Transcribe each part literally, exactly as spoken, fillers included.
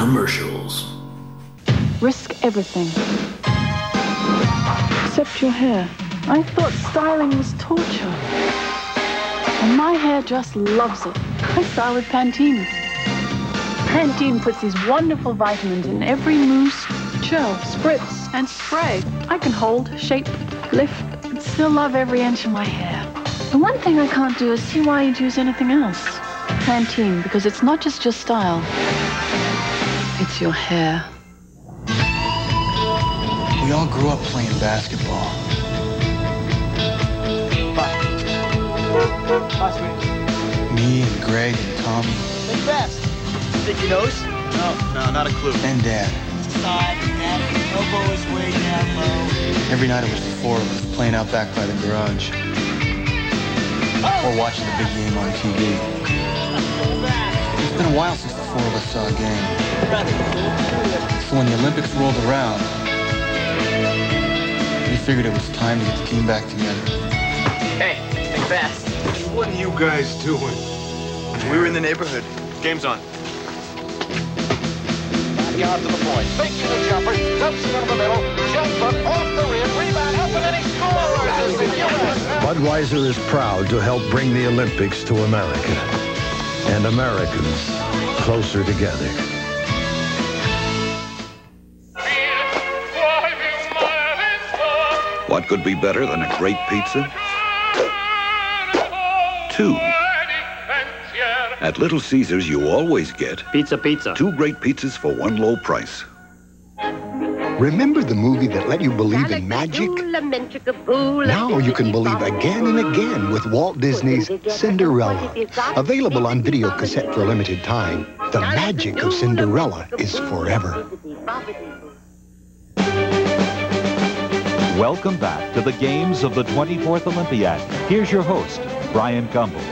commercials. Risk everything. Except your hair. I thought styling was torture. And my hair just loves it. I style with Pantene. Pantene puts these wonderful vitamins in every mousse, gel, spritz, and spray. I can hold, shape, lift, and still love every inch of my hair. The one thing I can't do is see why you'd use anything else. Pantene, because it's not just your style. It's your hair. We all grew up playing basketball. Bye. Bye, sweetie. Me and Greg and Tommy. Think fast. Sticky nose? No, no, not a clue. And Dad. Side, Dad, elbow is way down low. Every night it was the four of us playing out back by the garage. Oh. Or watching the big game on T V. It's been a while since the four of us saw a game. So when the Olympics rolled around, we figured it was time to get the team back together. Hey, think fast. What are you guys doing? We were in the neighborhood. Game's on. Yards to the point. Faking the jumper, jumps down the middle, jumper off the rim, rebound up, and then he scores! The U S Budweiser is proud to help bring the Olympics to America and Americans closer together. What could be better than a great pizza? Two. At Little Caesars, you always get pizza, pizza. Two great pizzas for one low price. Remember the movie that let you believe in magic? Now you can believe again and again with Walt Disney's Cinderella. Available on video cassette for a limited time, the magic of Cinderella is forever. Welcome back to the games of the twenty-fourth Olympiad. Here's your host, Brian Gumbel.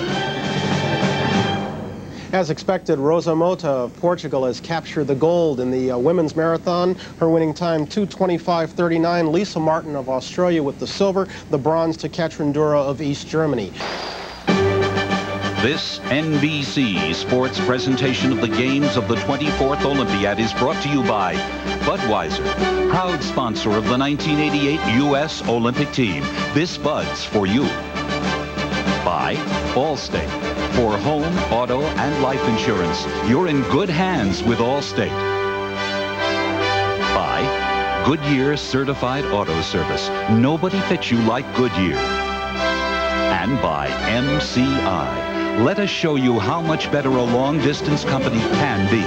As expected, Rosa Mota of Portugal has captured the gold in the uh, women's marathon. Her winning time, two twenty-five thirty-nine. Lisa Martin of Australia with the silver. The bronze to Katrin Dura of East Germany. This N B C sports presentation of the games of the twenty-fourth Olympiad is brought to you by Budweiser, proud sponsor of the nineteen eighty-eight U S Olympic team. This Bud's for you. By Allstate. For home, auto, and life insurance, you're in good hands with Allstate. By Goodyear Certified Auto Service. Nobody fits you like Goodyear. And by M C I. Let us show you how much better a long-distance company can be.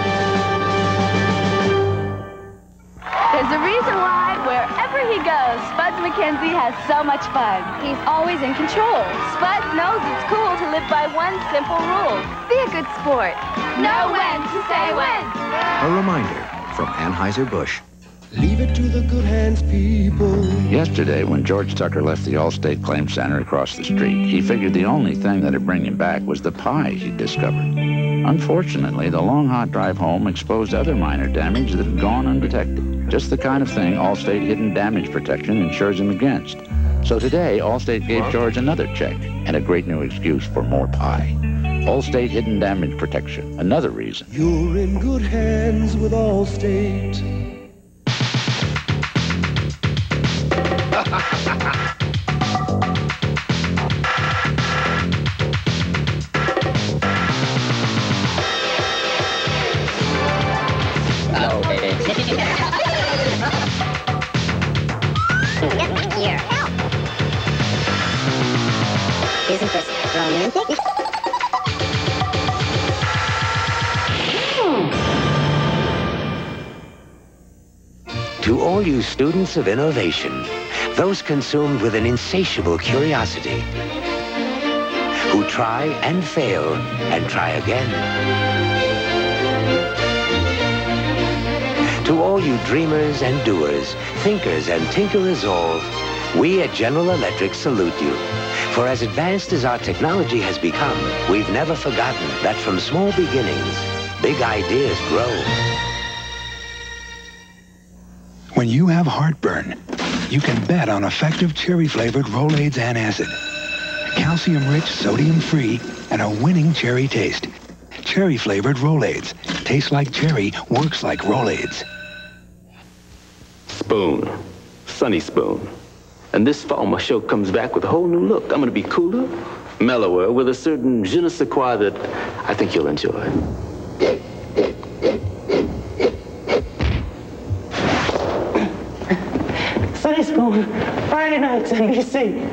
There's a reason why, wherever he goes, Spuds MacKenzie has so much fun. He's always in control. Spuds knows it's cool to live by one simple rule. Be a good sport. Know when to say when. A reminder from Anheuser-Busch. Leave it to the good hands, people. Yesterday, when George Tucker left the Allstate Claim Center across the street, he figured the only thing that'd bring him back was the pie he'd discovered. Unfortunately, the long, hot drive home exposed other minor damage that had gone undetected. Just the kind of thing Allstate Hidden Damage Protection insures him against. So today, Allstate gave George another check and a great new excuse for more pie. Allstate Hidden Damage Protection, another reason. You're in good hands with Allstate. Here, help! Isn't this romantic? To all you students of innovation, those consumed with an insatiable curiosity, who try and fail and try again. To all you dreamers and doers, thinkers and tinkerers all, we at General Electric salute you. For as advanced as our technology has become, we've never forgotten that from small beginnings, big ideas grow. When you have heartburn, you can bet on effective cherry-flavored Rolaids antacid. Calcium-rich, sodium-free, and a winning cherry taste. cherry-flavored Rolaids. Tastes like cherry, works like Rolaids. Spoon. Sunny Spoon. And this fall, my show comes back with a whole new look. I'm going to be cooler, mellower, with a certain je ne sais quoi that I think you'll enjoy. Sunny Spoon, Friday nights, N B C.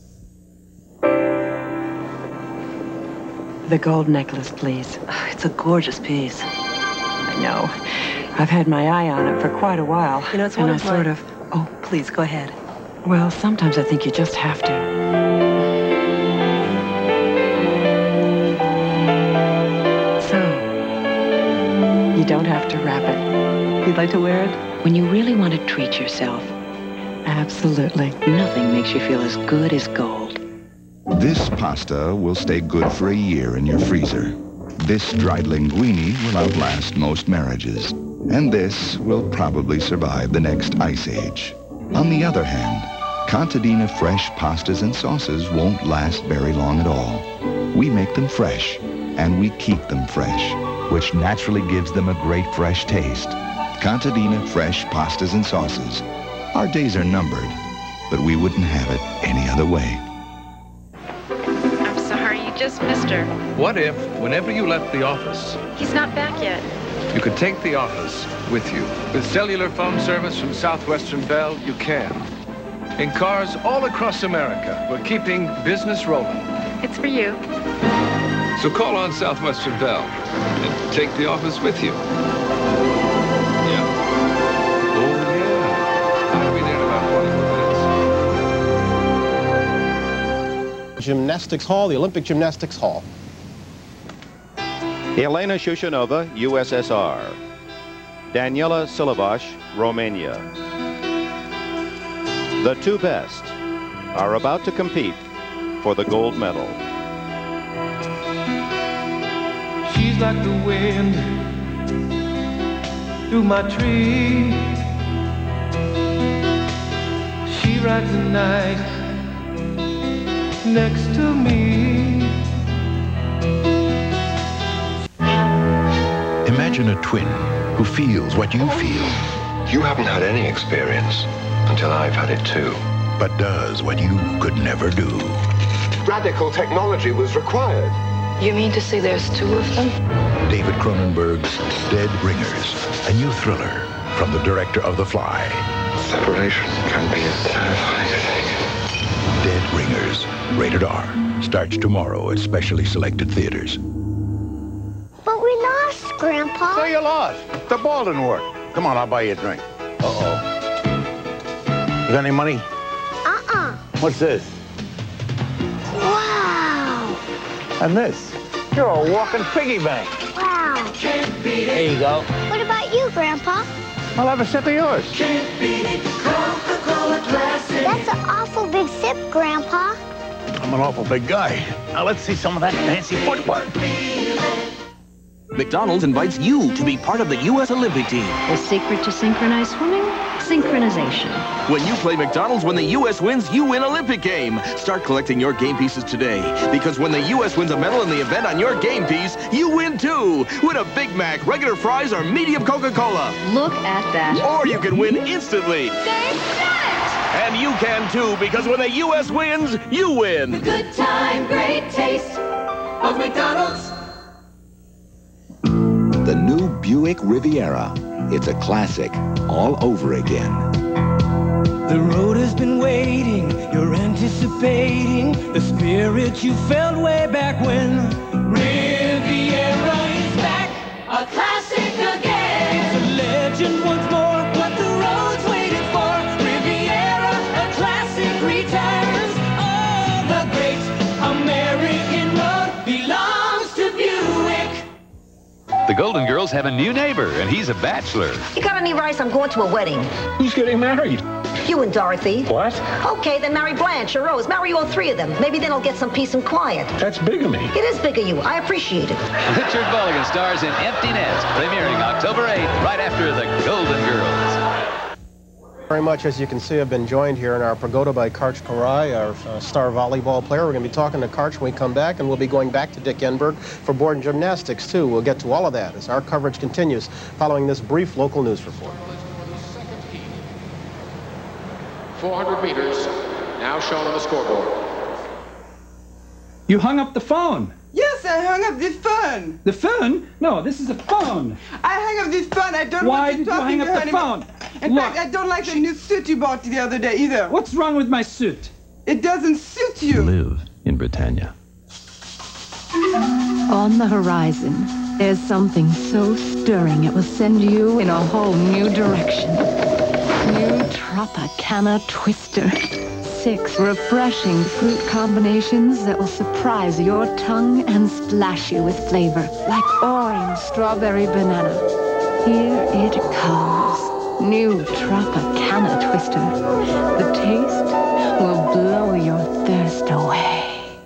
The gold necklace, please. It's a gorgeous piece. I know. I've had my eye on it for quite a while. You know, it's and one I of sort my... of... Oh, please, go ahead. Well, sometimes I think you just have to. So, you don't have to wrap it. You'd like to wear it? When you really want to treat yourself. Absolutely. Nothing makes you feel as good as gold. This pasta will stay good for a year in your freezer. This dried linguine will outlast most marriages. And this will probably survive the next ice age. On the other hand, Contadina fresh pastas and sauces won't last very long at all. We make them fresh, and we keep them fresh, which naturally gives them a great fresh taste. Contadina fresh pastas and sauces. Our days are numbered, but we wouldn't have it any other way. I'm sorry, you just missed her. What if, whenever you left the office, He's not back yet. you could take the office with you? With cellular phone service from Southwestern Bell, you can. In cars all across America, we're keeping business rolling. It's for you. So call on Southwestern Bell and take the office with you. Yeah. Oh, yeah. I'll be there in about forty-four minutes. Gymnastics Hall, the Olympic Gymnastics Hall. Elena Shushanova, U S S R. Daniela Silavash, Romania. The two best are about to compete for the gold medal. She's like the wind through my tree. She rides the night next to me. Imagine a twin who feels what you feel. You haven't had any experience until I've had it too. But does what you could never do. Radical technology was required. You mean to say there's two of them? David Cronenberg's Dead Ringers, a new thriller from the director of The Fly. Separation can be a terrifying thing. Dead Ringers, rated R, starts tomorrow at specially selected theaters. But we lost, Grandpa. So you lost. The ball didn't work. Come on, I'll buy you a drink. Uh-oh. You got any money? Uh-uh. What's this? Wow. And this? You're a walking piggy bank. Wow. Can't beat it. There you go. What about you, Grandpa? I'll have a sip of yours. Can't beat it. Coca Cola Classic. That's an awful big sip, Grandpa. I'm an awful big guy. Now let's see some of that fancy footwork. McDonald's invites you to be part of the U S Olympic team. The secret to synchronized swimming? Synchronization. When you play McDonald's, when the U S wins, you win Olympic game. Start collecting your game pieces today. Because when the U S wins a medal in the event on your game piece, you win too. Win a Big Mac, regular fries, or medium Coca Cola. Look at that. Or you can win instantly. They've done it! And you can too, because when the U S wins, you win. The good time, great taste of McDonald's. The new Buick Riviera. It's a classic all over again. The road has been waiting, you're anticipating the spirit you felt way back when. Riviera is back, A classic again. it's a legend once more, what the road's waited for. Riviera, a classic returns. Oh, the great American road belongs to Buick. The Golden Girls have a new neighbor, and he's a bachelor. You got any rice? I'm going to a wedding. Who's getting married? You and Dorothy. What? Okay, then marry Blanche or Rose. Marry all three of them. Maybe then I'll get some peace and quiet. That's bigamy. It is big of you. I appreciate it. Richard Mulligan stars in Empty Nest, premiering October eighth, right after The Golden Girls. Very much, as you can see, I've been joined here in our pagoda by Karch Karai, our uh, star volleyball player. We're going to be talking to Karch when we come back, and we'll be going back to Dick Enberg for board and gymnastics, too. We'll get to all of that as our coverage continues following this brief local news report. four hundred meters, now shown on the scoreboard. You hung up the phone. Yes, I hung up the phone. The phone? No, this is a phone. I hung up the phone. I don't Why want did to you talk hang to up her the anymore. phone? In Look. fact, I don't like the new suit you bought the other day either. What's wrong with my suit? It doesn't suit you. Live in Britannia. On the horizon, there's something so stirring it will send you in a whole new direction. New Tropicana Twister. Six refreshing fruit combinations that will surprise your tongue and splash you with flavor, like orange, strawberry, banana. Here it comes. New Tropicana Twister. The taste will blow your thirst away.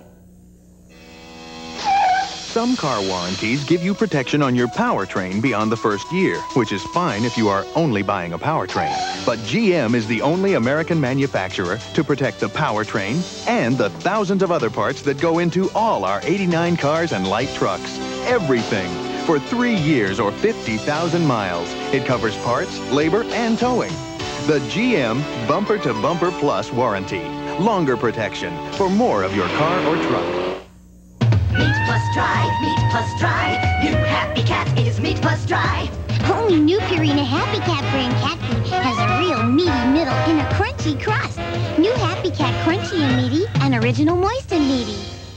Some car warranties give you protection on your powertrain beyond the first year, which is fine if you are only buying a powertrain. But G M is the only American manufacturer to protect the powertrain and the thousands of other parts that go into all our eighty-nine cars and light trucks. Everything. For three years or fifty thousand miles. It covers parts, labor, and towing. The G M Bumper to Bumper Plus warranty. Longer protection for more of your car or truck. Meat plus dry, meat plus dry. New Happy Cat is meat plus dry. Only new Purina Happy Cat brand cat food has a real meaty middle and a crunchy crust. New Happy Cat Crunchy and Meaty and Original Moist and Meaty.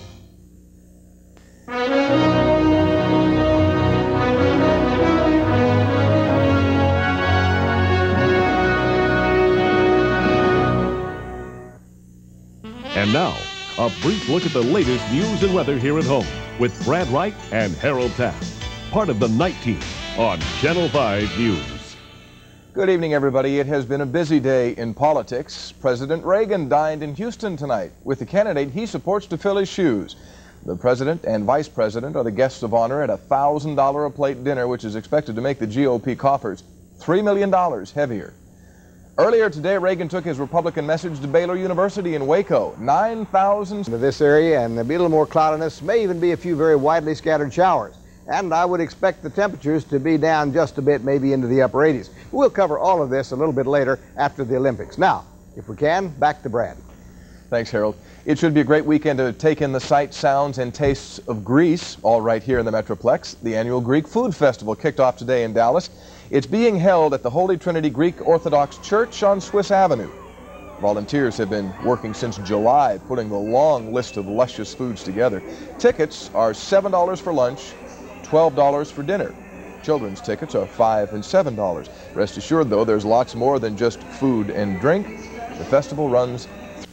And now, a brief look at the latest news and weather here at home with Brad Wright and Harold Taft, part of the night team on Channel five News. Good evening, everybody. It has been a busy day in politics. President Reagan dined in Houston tonight with the candidate he supports to fill his shoes. The president and vice president are the guests of honor at a one thousand dollars a plate dinner, which is expected to make the G O P coffers three million dollars heavier. Earlier today, Reagan took his Republican message to Baylor University in Waco. nine thousand... To this area, and there'll be a little more cloudiness, may even be a few very widely scattered showers. And I would expect the temperatures to be down just a bit, maybe into the upper eighties. We'll cover all of this a little bit later after the Olympics. Now, if we can, back to Brad. Thanks, Harold. It should be a great weekend to take in the sights, sounds, and tastes of Greece, all right here in the Metroplex. The annual Greek Food Festival kicked off today in Dallas. It's being held at the Holy Trinity Greek Orthodox Church on Swiss Avenue. Volunteers have been working since July, putting the long list of luscious foods together. Tickets are seven dollars for lunch, twelve dollars for dinner. Children's tickets are five dollars and seven dollars. Rest assured, though, there's lots more than just food and drink. The festival runs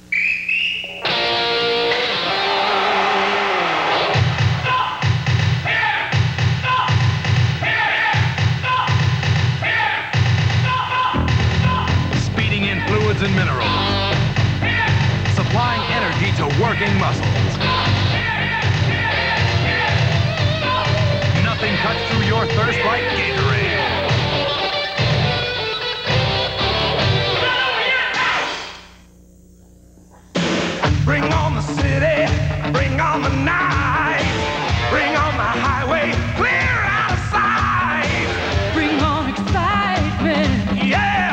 and minerals, supplying energy to working muscles. Nothing cuts through your thirst like Gatorade. Bring on the city, bring on the night, bring on the highway, clear out of sight. Bring on excitement, yeah.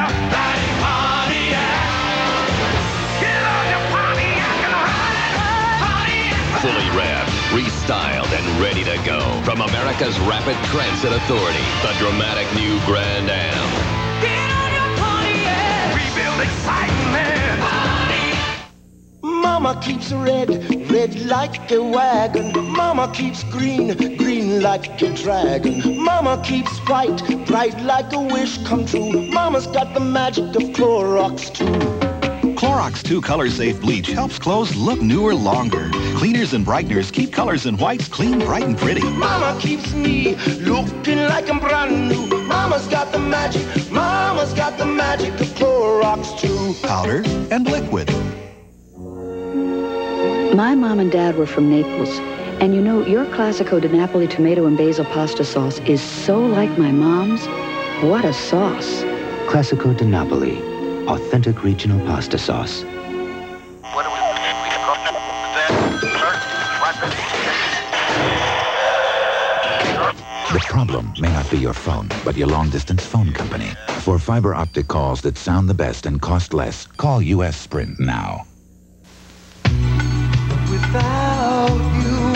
Fully wrapped, restyled, and ready to go. From America's Rapid Transit Authority, the dramatic new Grand Am. Get on your Pontiac. We build excitement. Mama keeps red, red like a wagon. Mama keeps green, green like a dragon. Mama keeps bright, bright like a wish come true. Mama's got the magic of Clorox too. Clorox two Color Safe Bleach helps clothes look newer longer. Cleaners and brighteners keep colors and whites clean, bright, and pretty. Mama keeps me looking like I'm brand new. Mama's got the magic, Mama's got the magic of Clorox too. Powder and liquid. My mom and dad were from Naples. And you know, your Classico di Napoli tomato and basil pasta sauce is so like my mom's. What a sauce. Classico di Napoli. authentic regional pasta sauce. The problem may not be your phone, but your long-distance phone company. For fiber optic calls that sound the best and cost less, call U S Sprint now. Without you,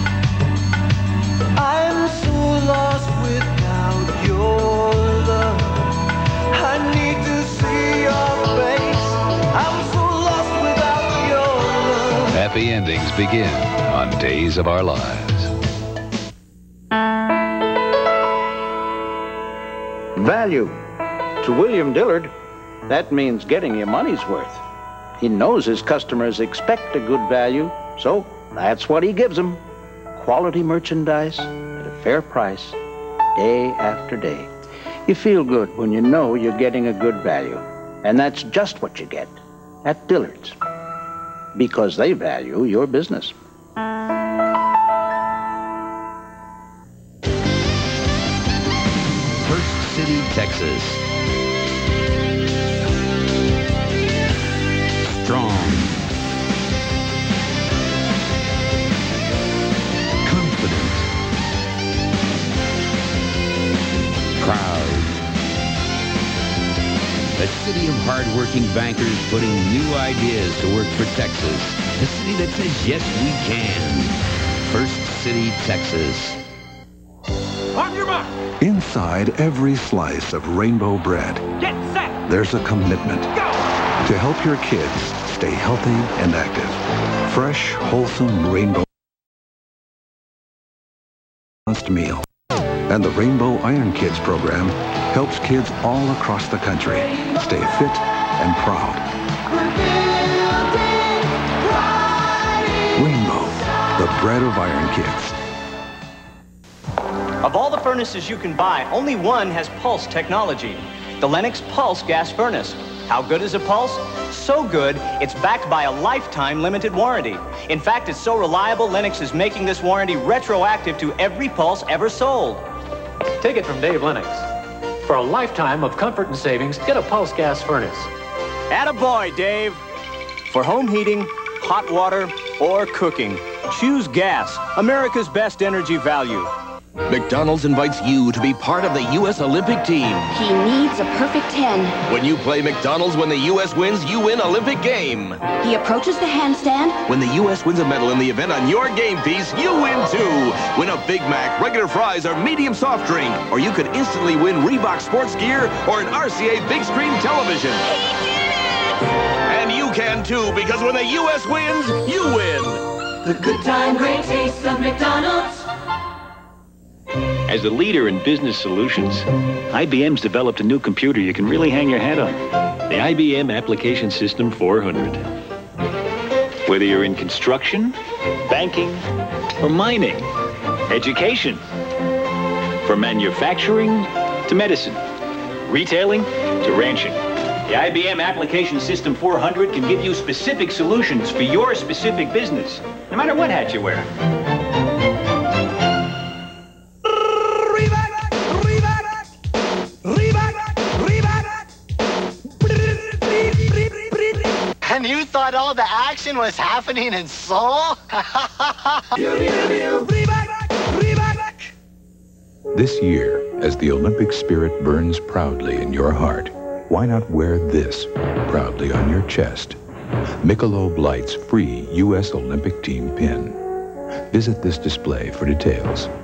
I'm so lost without your love. I need to see your face. I'm so lost without your love. Happy endings begin on Days of Our Lives. Value. To William Dillard, that means getting your money's worth. He knows his customers expect a good value, so that's what he gives them. Quality merchandise at a fair price, day after day. You feel good when you know you're getting a good value. And that's just what you get at Dillard's, because they value your business. First City, Texas. Strong. Confident. Proud. A city of hard-working bankers putting new ideas to work for Texas. A city that says, yes, we can. First City, Texas. On your mark. Inside every slice of Rainbow bread, Get set. there's a commitment to help your kids stay healthy and active. Fresh, wholesome Rainbow balanced meal. And the Rainbow Iron Kids program helps kids all across the country stay fit and proud. Rainbow, the bread of Iron Kids. Of all the furnaces you can buy, only one has pulse technology. The Lennox Pulse gas furnace. How good is a pulse? So good, it's backed by a lifetime limited warranty. In fact, it's so reliable, Lennox is making this warranty retroactive to every pulse ever sold. Take it from Dave Lennox. For a lifetime of comfort and savings, get a Pulse gas furnace. Attaboy, Dave. For home heating, hot water, or cooking, choose gas, America's best energy value. McDonald's invites you to be part of the U S Olympic team. He needs a perfect ten. When you play McDonald's, when the U S wins, you win Olympic game. He approaches the handstand. When the U S wins a medal in the event on your game piece, you win too. Win a Big Mac, regular fries, or medium soft drink. Or you could instantly win Reebok sports gear or an R C A big screen television. He did it! And you can too, because when the U S wins, you win. The good time, great taste of McDonald's. As a leader in business solutions, I B M's developed a new computer you can really hang your hat on. The I B M Application System four hundred. Whether you're in construction, banking, or mining, education, from manufacturing to medicine, retailing to ranching, the I B M Application System four hundred can give you specific solutions for your specific business, no matter what hat you wear. And you thought all the action was happening in Seoul? This year, as the Olympic spirit burns proudly in your heart, why not wear this proudly on your chest? Michelob Light's free U S Olympic team pin. Visit this display for details.